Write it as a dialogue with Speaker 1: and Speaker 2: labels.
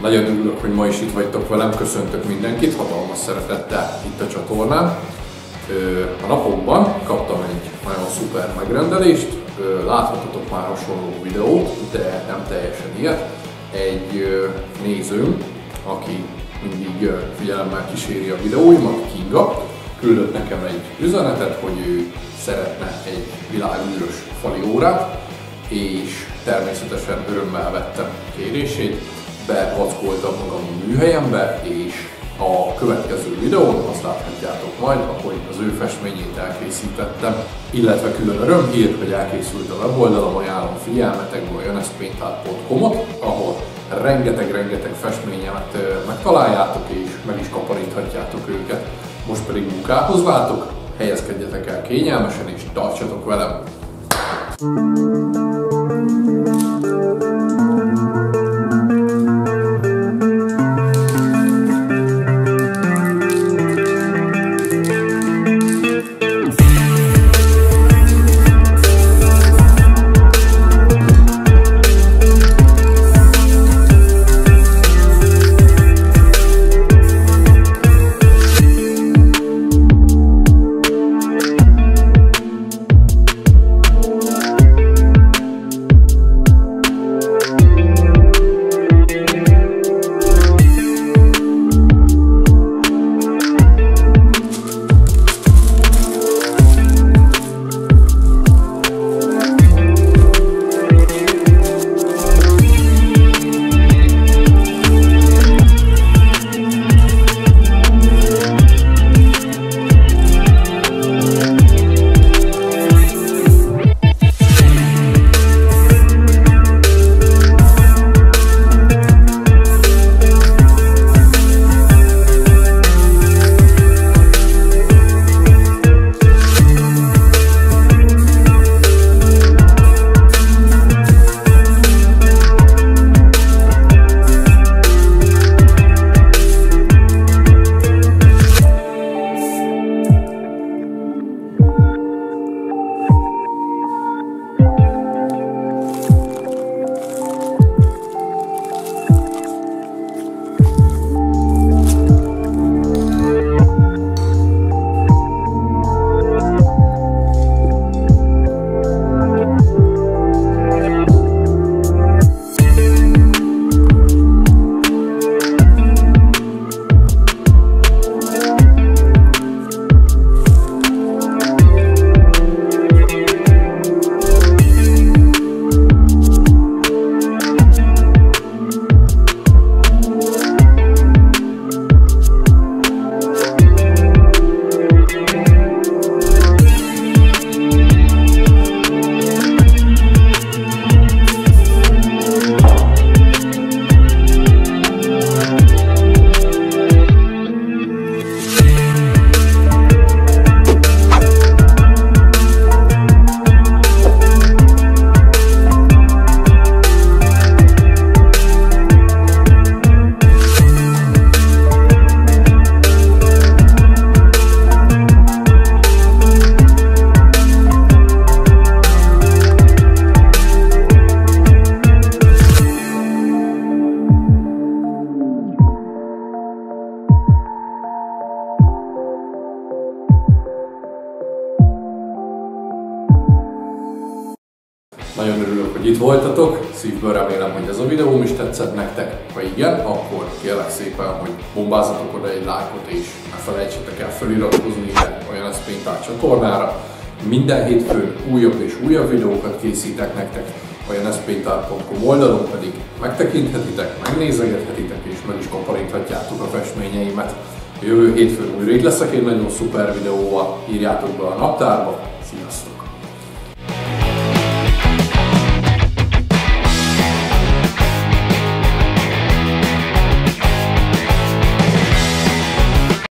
Speaker 1: Nagyon örülök, hogy ma is itt vagytok velem, köszöntök mindenkit, hatalmas szeretettel itt a csatornán. A napokban kaptam egy nagyon szuper megrendelést, láthatatok már hasonló videót, de nem teljesen ilyet. Egy nézőm, aki mindig figyelemmel kíséri a videóimat, Kinga, küldött nekem egy üzenetet, hogy ő szeretne egy világűrös fali órát, és természetesen örömmel vettem kérését, bevackoltam magam a műhelyembe, és a következő videón azt láthatjátok majd, ahogy az ő festményét elkészítettem, illetve külön örömhír, hogy elkészült a weboldalam, ajánlom figyelmetekbe a janeszpéntár.com-ot, ahol rengeteg festményemet megtaláljátok, és meg is kaparíthatjátok őket. Most pedig munkához váltok, helyezkedjetek el kényelmesen, és tartsatok velem! Nagyon örülök, hogy itt voltatok, szívből remélem, hogy ez a videóm is tetszett nektek. Ha igen, akkor kérlek szépen, hogy bombázzatok oda egy lájkot, és ne felejtsétek el feliratkozni ide a Janeszpéntár csatornára. Minden hétfőn újabb és újabb videókat készítek nektek, a janeszpéntár.com oldalon pedig megtekinthetitek, megnézegethetitek, és meg is kaparíthatjátok a festményeimet. Jövő hétfőn újra itt leszek egy nagyon szuper videóval, írjátok be a naptárba, sziasztok!